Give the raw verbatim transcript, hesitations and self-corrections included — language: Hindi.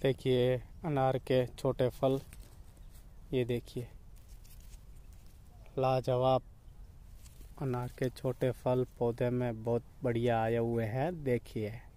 देखिए अनार के छोटे फल, ये देखिए लाजवाब अनार के छोटे फल पौधे में बहुत बढ़िया आए हुए हैं। देखिए।